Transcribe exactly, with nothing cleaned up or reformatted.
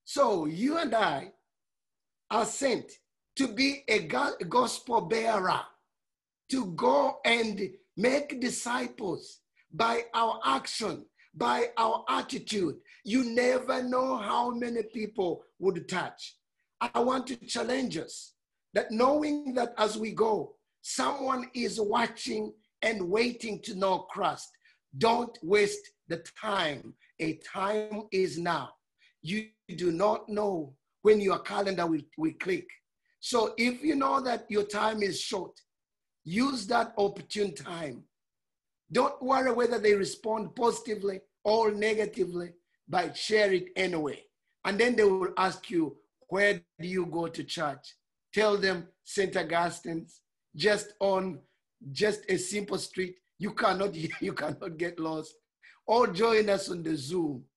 So you and I are sent to be a gospel bearer, to go and make disciples by our action, by our attitude. You never know how many people would touch. I want to challenge us that knowing that as we go, someone is watching and waiting to know Christ. Don't waste the time. A time is now. You do not know when your calendar will, will click. So if you know that your time is short, use that opportune time. Don't worry whether they respond positively or negatively, but share it anyway. And then they will ask you, where do you go to church? Tell them Saint Augustine's, just on just a simple street. You cannot, you cannot get lost. Or join us on the Zoom.